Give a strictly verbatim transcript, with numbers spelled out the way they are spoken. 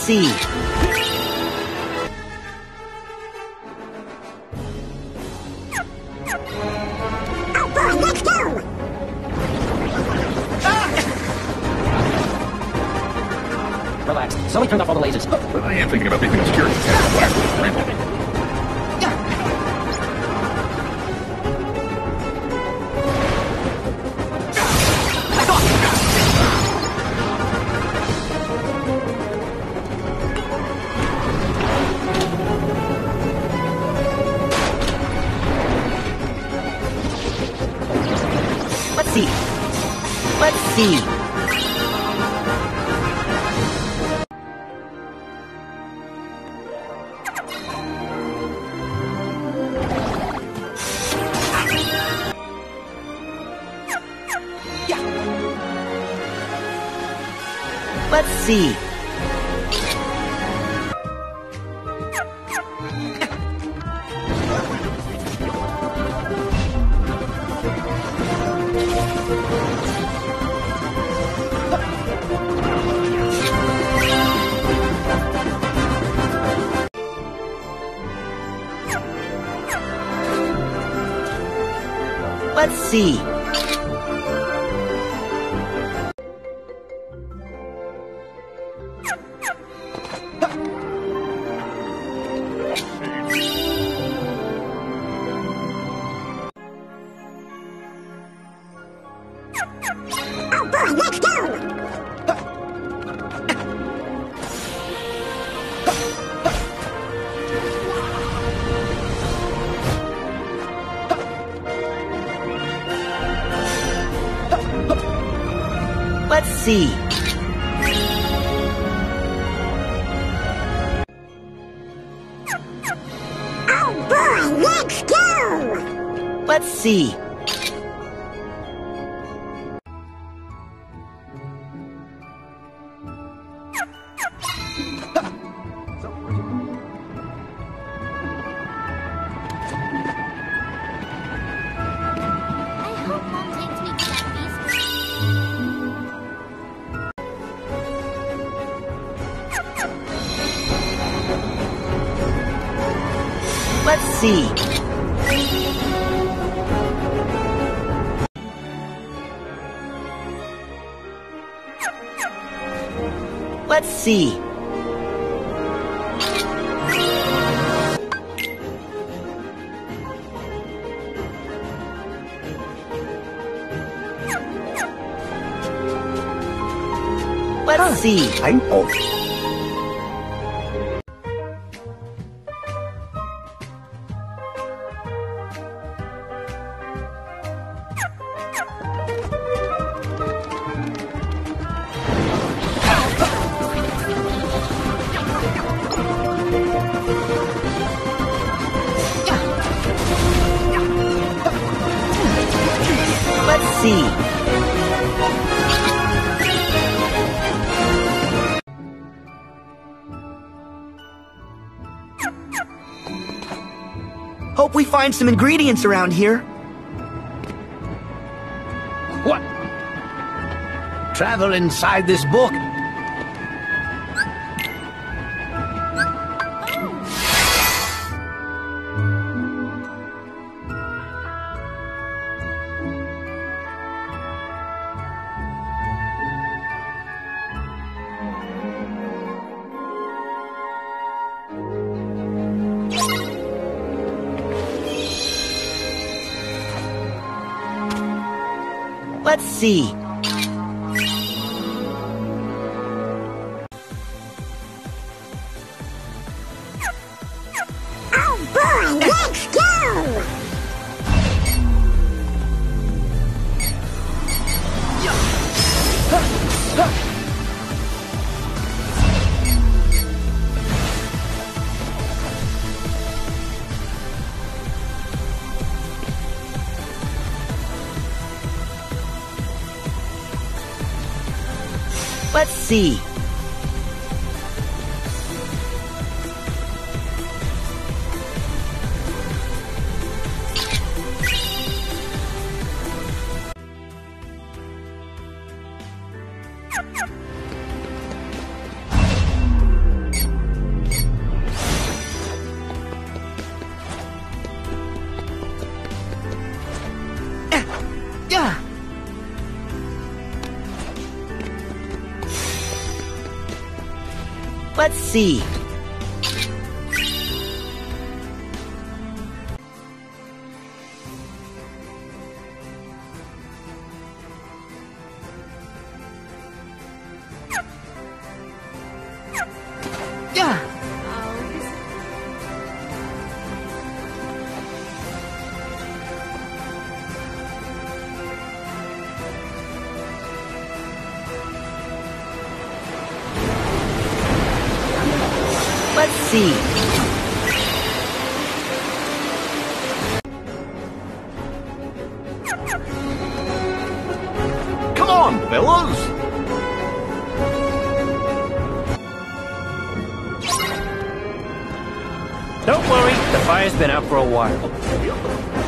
see. Oh boy, let's go! Relax. Somebody turned off all the lasers. But I am thinking about making a security test of blast with Randall. Let's see. Let's see. Let's see. Let's see. Oh boy, let's go! Let's see. Oh boy, let's go! Let's see. I hope Mom takes me to that feast. Let's see. Let's see. Let's see. I'm old. Let's see. Hope we find some ingredients around here. What? Travel inside this book? Let's see. Oh boy, let's go! Let's see. Let's see. Yeah. Let's see. Come on, fellas! Don't worry, the fire's been out for a while.